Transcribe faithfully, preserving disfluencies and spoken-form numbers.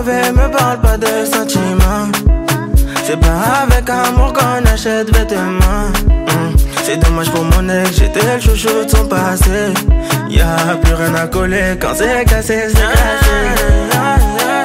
mauvais, me parle pas de sentiments. C'est pas avec amour qu'on achète vêtements. mm. C'est dommage pour mon ex, j'étais le chouchou de son passé. Y'a plus rien à coller, quand c'est cassé, c'est cassé.